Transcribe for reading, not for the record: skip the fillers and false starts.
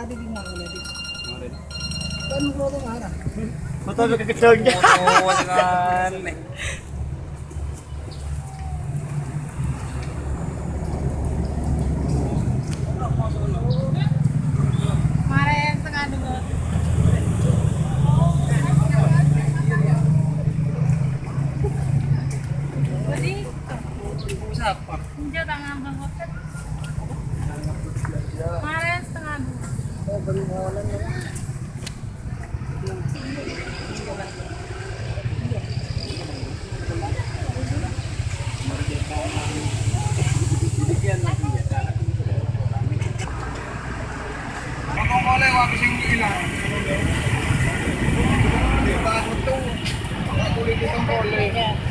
tadi di mana tadi? Kan foto mana? Foto kecilnya. Oh, jangan. Kemarin setengah 2. Jadi, Siapa? pinjau tangan Bang Kopet. Kemarin setengah 2. Oh, beli malam ya. Ako boleh wag sing ilang. Di ba ito? Ako ulit itong boleh.